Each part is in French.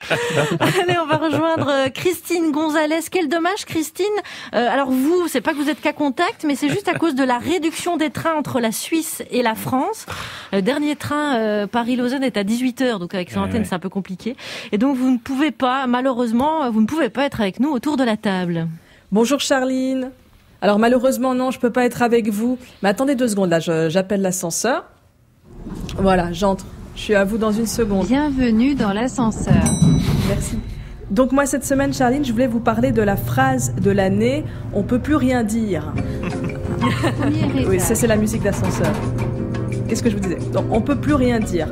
Allez, on va rejoindre Christine Gonzalez. Quel dommage, Christine. Alors vous, c'est pas que vous êtes cas contact, mais c'est juste à cause de la réduction des trains entre la Suisse et la France. Le dernier train Paris-Lausanne est à 18h, donc avec son antenne, c'est un peu compliqué. Et donc vous ne pouvez pas, malheureusement, vous ne pouvez pas être avec nous autour de la table. Bonjour Charline. Alors malheureusement non, je peux pas être avec vous. Mais attendez 2 secondes, là j'appelle l'ascenseur. Voilà, j'entre. Je suis à vous dans 1 seconde. Bienvenue dans l'ascenseur. Merci. Donc moi cette semaine, Charline, je voulais vous parler de la phrase de l'année « On peut plus rien dire ». Oui, ça c'est la musique d'ascenseur. Qu'est-ce que je vous disais? Donc, on peut plus rien dire.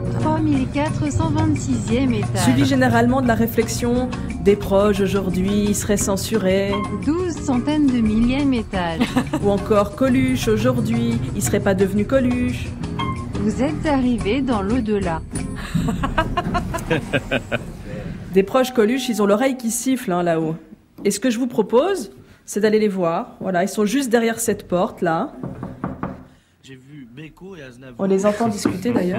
3426e étage. Suivi généralement de la réflexion des proches aujourd'hui, ils seraient censurés. 12 centaines de millième étage. Ou encore Coluche aujourd'hui, il serait pas devenu Coluche. Vous êtes arrivé dans l'au-delà. Des proches Coluche, ils ont l'oreille qui siffle là-haut. Et ce que je vous propose, c'est d'aller les voir. Voilà, ils sont juste derrière cette porte là. J'ai vu Beko et Aznavour. On les entend discuter d'ailleurs.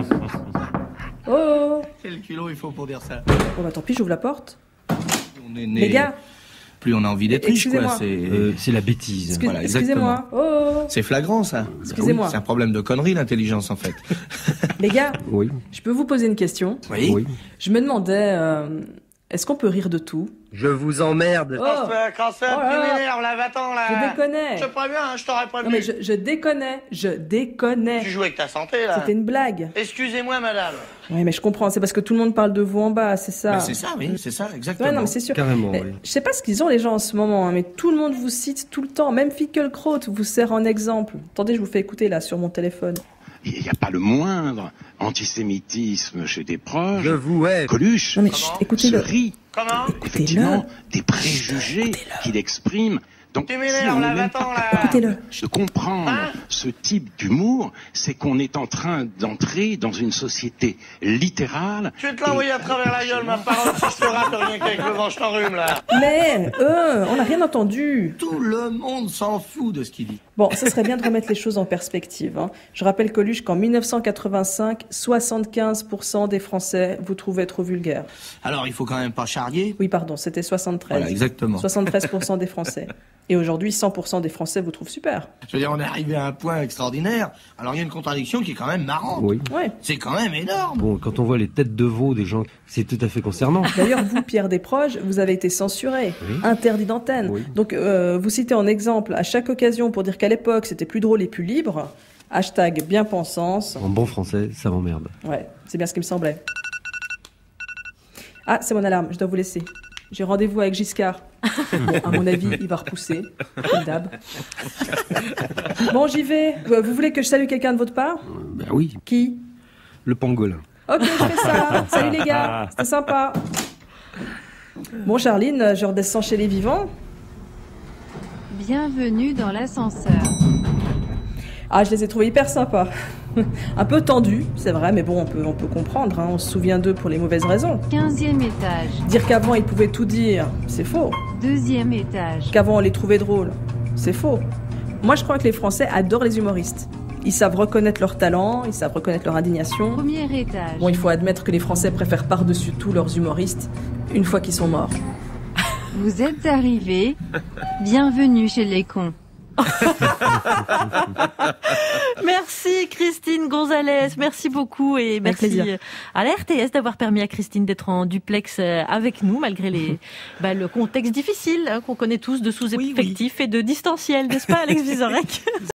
Oh! Quel culot il faut pour dire ça. Bon bah tant pis, j'ouvre la porte. On est né... Les gars, Plus on a envie d'être riche, quoi. Excusez-moi. C'est la bêtise. Voilà, excusez-moi. Oh! C'est flagrant, ça. Excusez-moi. Oui, c'est un problème de connerie, l'intelligence, en fait. Les gars, Oui. je peux vous poser une question? Oui. Je me demandais, est-ce qu'on peut rire de tout? Je vous emmerde. Oh, Quand c'est Oh là tu là. m'énerves, là, va-t'en, là. je déconnais. Je te préviens, hein, je t'aurais prévenu. Non mais je déconnais. Tu joues avec ta santé, là. C'était une blague. Excusez-moi, madame. Oui, mais je comprends, c'est parce que tout le monde parle de vous en bas, c'est ça. Ben, c'est ça, oui, c'est ça, exactement. Ouais, non, mais c'est sûr. Carrément, Mais oui. je sais pas ce qu'ils ont les gens en ce moment, hein, mais tout le monde vous cite tout le temps, même Finkielkraut vous sert en exemple. Attendez, je vous fais écouter là sur mon téléphone. Il n'y a pas le moindre antisémitisme chez des proches. Je vous hais. Coluche Non mais chut, se écoutez-le. rit Comment? effectivement des préjugés qu'il exprime. Donc, Tu m'énerves, si on là, n'est même va-t'en, pas là. capable Écoutez-le. de comprendre Hein ce type d'humour, c'est qu'on est en train d'entrer dans une société littérale. Je vais te l'envoyer à travers la gueule, ma parole, si je te rate rien qu'avec le vent, je t'enrhume, là. Mais on n'a rien entendu. Tout le monde s'en fout de ce qu'il dit. Bon, ça serait bien de remettre les choses en perspective. Hein. Je rappelle Coluche qu'en 1985, 75% des Français vous trouvaient trop vulgaire. Alors, il faut quand même pas charrier. Oui, pardon, c'était 73. Voilà, exactement. 73% des Français. Et aujourd'hui, 100% des Français vous trouvent super. Je veux dire, on est arrivé à un point extraordinaire. Alors, il y a une contradiction qui est quand même marrante. Oui. Ouais. C'est quand même énorme. Bon, quand on voit les têtes de veau des gens, c'est tout à fait concernant. D'ailleurs, vous, Pierre Desproges, vous avez été censuré, Oui. interdit d'antenne. Oui. Donc, vous citez en exemple à chaque occasion pour dire qu'à l'époque, c'était plus drôle et plus libre. Hashtag bien-pensance. En bon français, ça m'emmerde. Ouais, c'est bien ce qui me semblait. Ah, c'est mon alarme, je dois vous laisser. J'ai rendez-vous avec Giscard. Bon, à mon avis, il va repousser, comme d'hab. Bon, j'y vais. Vous voulez que je salue quelqu'un de votre part? Ben oui, Qui? le pangolin. Ok, je fais ça. Salut les gars, c'était sympa. Bon, Charline, je redescends chez les vivants. Bienvenue dans l'ascenseur. Ah, je les ai trouvés hyper sympas. Un peu tendus, c'est vrai, mais bon, on peut comprendre. Hein. On se souvient d'eux pour les mauvaises raisons. 15e étage. Dire qu'avant, ils pouvaient tout dire, c'est faux. 2e étage. Qu'avant, on les trouvait drôles, c'est faux. Moi, je crois que les Français adorent les humoristes. Ils savent reconnaître leur talent, ils savent reconnaître leur indignation. 1er étage. Bon, il faut admettre que les Français préfèrent par-dessus tout leurs humoristes une fois qu'ils sont morts. Vous êtes arrivé. Bienvenue chez les cons. Merci Christine Gonzalez, merci beaucoup et merci plaisir. à la RTS d'avoir permis à Christine d'être en duplex avec nous malgré le contexte difficile qu'on connaît tous de sous-effectifs et de distanciel, n'est-ce pas Alex Vizorek?